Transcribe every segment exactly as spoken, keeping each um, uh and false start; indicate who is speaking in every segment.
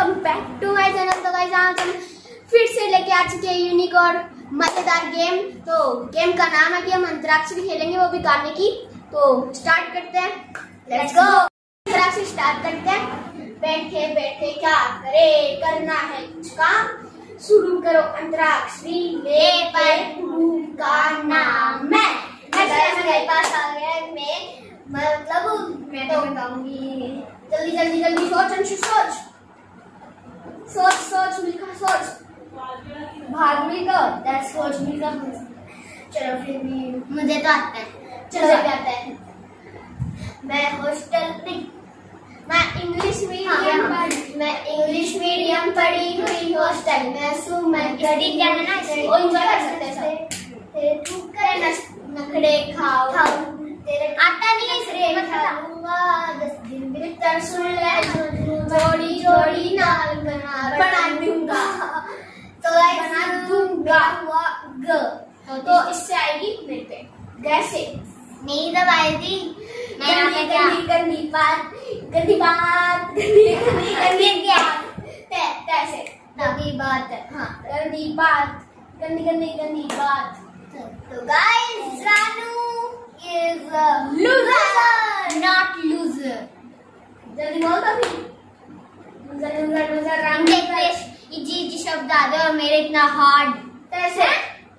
Speaker 1: Welcome back to my channel. तो guys आज हम फिर से लेके आ चुके हैं यूनिक और मजेदार गेम। तो गेम का नाम है कि हम अंतराक्षरी खेलेंगे, वो भी गाने की। तो स्टार्ट करते हैं, लेट्स गो। अंतराक्षरी स्टार्ट करते हैं। बैठे बैठे क्या करे, करना है कुछ काम, शुरू करो अंतराक्षरी। ले पर का नाम है। मेरे पास आ गया, मैं मतलब मैं तो बताऊंगी। जल्दी जल्दी जल्दी सोच अंशु, सोच सोच सोच मिलकर सोच। भाग मिलकर सोच मिलकर। चलो फिर भी मुझे तो आता है। चलो क्या आता है? मैं हॉस्टल नहीं, मैं इंग्लिश मीडियम पढ़ी, मैं इंग्लिश मीडियम पढ़ी हुई हॉस्टल में सू। मैं स्टडी क्या है ना, वो एंजॉय कर सकते हैं सब। तू करे नखड़े खाओ, तेरे आता नहीं है इसलिए खाऊंगा। दस दिन बिस्तर सुन ले, जोड़ी जोड़ी नाल बना बना दूंगा। तो बना दूंगा ग, तो इससे आएगी मेरे पे कैसे नहीं दबाई थी। मैं गंदी गंदी बात, गंदी बात, गंदी गंदी गंदी क्या कैसे गंदी बात। हाँ गंदी बात, गंदी गंदी गंदी बात। तो guys Ranu is a loser, not loser. जल्दी बोल तो फिर। loser loser loser रंग देश इजी इजी शब्द आ गए और मेरे इतना हार्ड कैसे।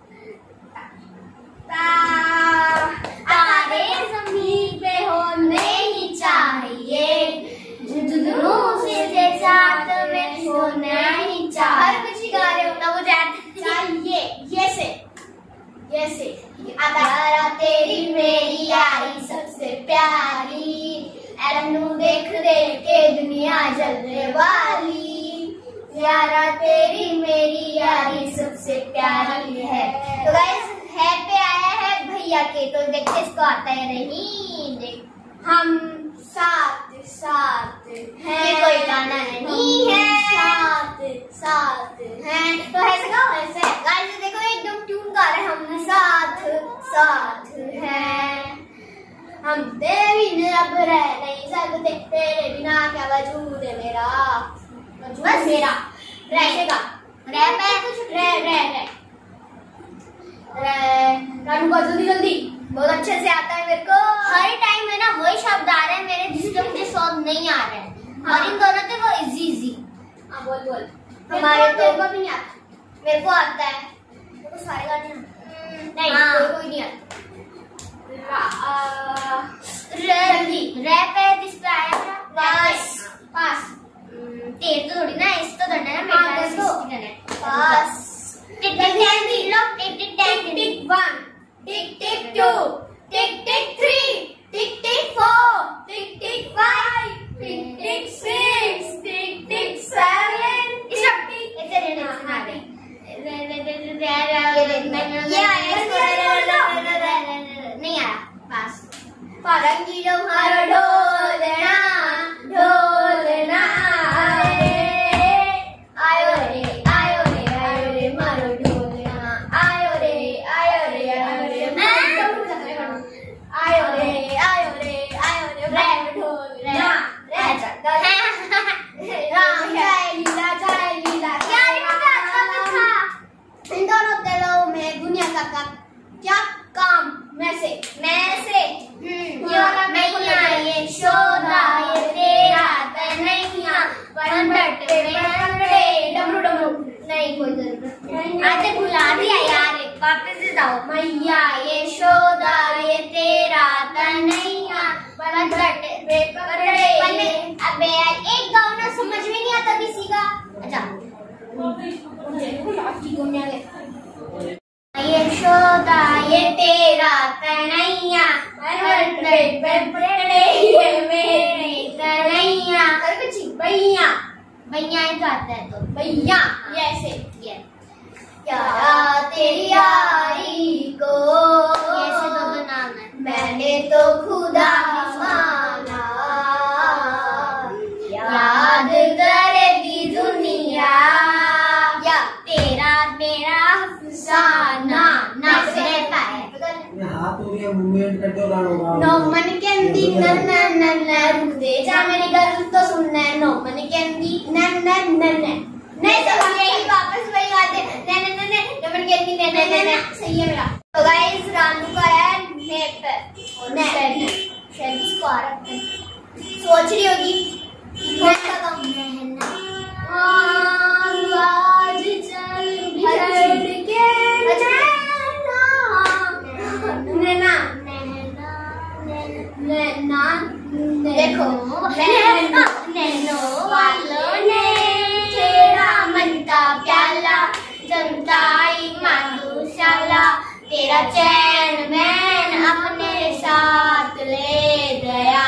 Speaker 1: तारे जमीन पे होने ही चाहिए, जुगनू से साथ में होना ही चाहिए। हर कुछ गा रहे हो ना, वो चाहिए। ये से ये से अदारा तेरी मेरी यारी सबसे प्यारी, एलनू देख देख के दुनिया जलने वाली, यारा तेरी मेरी यारी सबसे प्यारी है। तो गाइस है पे आया है भैया के, तो देखते इसको आता है नहीं। देख हम साथ साथ हैं, कोई गाना नहीं है, साथ साथ हैं। तो ऐसे गाओ, ऐसे गाइस देखो एकदम ट्यून गा रहे हैं। हम साथ साथ हैं, हम तेरे बिना अब रह नहीं सकते, तेरे बिना क्या वजूद है मेरा, वजूद मेरा रहेगा। रह पे कुछ रह रह रह रानू को जल्दी जल्दी बहुत अच्छे से आता है मेरे को। हर टाइम है ना वही शब्द आ रहे हैं मेरे, जिसके मुझे शब्द नहीं आ रहे हैं। हाँ। और इन दोनों थे वो इजी इजी। हाँ बोल बोल। हमारे तो को भी नहीं आता, मेरे को आता है। मेरे को सारे गाने नहीं, कोई कोई नहीं आता। जल्दी रे पे किस पे आया था? पास पास। तेरे तो थोड़ी ना, इस तो करना है ना, मेरा सिस्टम करना है। पास टिक टिक टिक लो, tick tick tick tick one, tick tick two, tick tick three, tick tick four, tick tick five, tick tick six, tick tick seven. इस सब टिक ऐसे रहना सुना दे। ये नहीं आया पास। पारंगी जो मारो ढोलना ढोलना आए, आयो रे आयो रे आयो रे मारो ढोलना, आयो रे आयो रे आयो रे आयो रे आयो रे आयो रे मारो ढोलना। राम जय लीला जय लीला। इन दोनों दिलों में दुनिया का, का क्या काम मैं से मैं से मैया ये शोधा ये तेरा तनैया, पंडट पे डमरू डमरू नहीं कोई जरूरत। आते भुला दिया यार, वापस से जाओ। मैया ये शोधा ये तेरा तनैया, पंडट पे पकड़े। अबे यार एक गाँव ना समझ में नहीं आता किसी का। अच्छा ये शोधा ये तेरा तनैया, पंडट पे पकड़े ये मेरे तनैया। भैया भैया ही जाता है तो भैया ये ऐसे ये यारा तेरी यारी को, ऐसे दो दो नाम है। मैंने तो खुदा माना, याद करेगी दुनिया, या तेरा मेरा अफसाना। ना से रहता है नो मन कैंडी नन नन नन दे जा मेरी गर्ल तो सुनना है। नो मन कैंडी नन नन नन नहीं तो हम यही वापस वही गाते नन नन नन नो मन कैंडी नन नन नन। सही है मेरा। तो गाइस रानू का है नेक पे और नेक शायद इसको आ रहा है। सोच रही होगी कौन सा गाऊं। आज चल बिछड़ के नैना नैना देखो नैनो वालों ने तेरा मन का प्याला जमताई मधुशाला तेरा चैन मैन अपने साथ ले गया।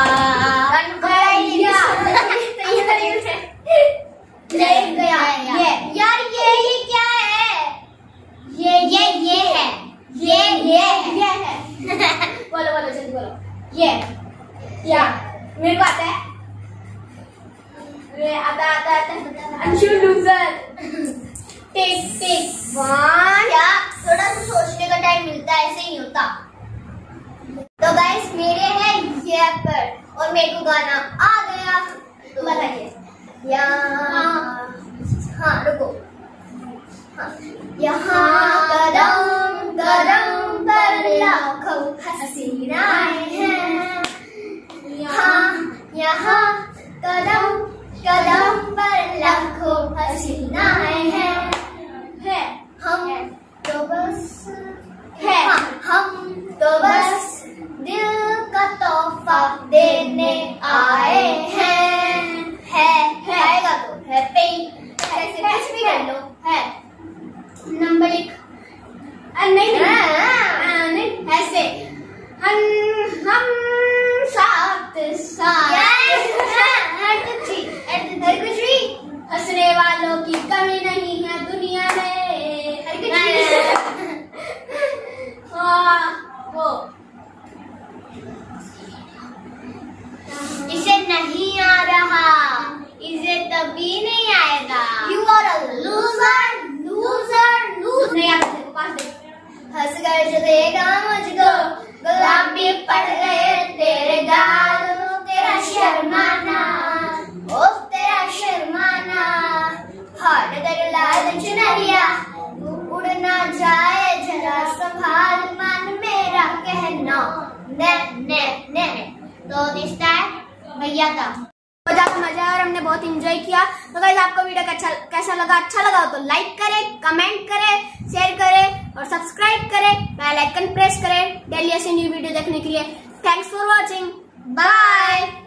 Speaker 1: ले गया ये यार ये ये क्या है। ये ये ये है ये ये ये है। बोलो बोलो जल्दी बोलो। ये या मेरे को आता है। अरे आता आता आता Anshu loser. Tick tick one. क्या थोड़ा सा सोचने का टाइम मिलता है, ऐसे ही होता। तो गाइस मेरे हैं ये पर और मेरे को गाना आ गया। तो बताइए यहाँ हाँ रुको हाँ। यहाँ कदम कदम पर लाखों हसीनाएं हैं। यहाँ यहाँ कदम कदम पर लाखों हसीनाएं हैं। है हम तो बस है हम तो बस दिल का तोहफा देने आए हैं। है है आएगा तो है पे ऐसे कुछ भी कर लो है नंबर एक नहीं नहीं ऐसे हम हम साथ साथ हर कुछ हर कुछ भी हंसने वालों की कमी नहीं है दुनिया में। हर कुछ वो इसे नहीं आ रहा इसे तभी नहीं आएगा। You are a loser, loser, loser। नहीं आता तेरे को पास दे। हंस कर जो देखा मुझको गुलाबी पड़ गए तेरे गाल तेरा शर्माना ओ तेरा शर्माना हाथ तेरे लाल चुनरिया उड़ना जाए जरा संभाल मन मेरा कहना ने ने ने। तो दिस टाइम भैया का मजा मजा और हमने बहुत एंजॉय किया। तो गाइस आपको वीडियो कैसा कैसा लगा, अच्छा लगा तो लाइक करें, कमेंट करें, शेयर करें और सब्सक्राइब करें, बेल आइकन प्रेस करें डेली ऐसे न्यू वीडियो देखने के लिए। Thanks for watching, bye.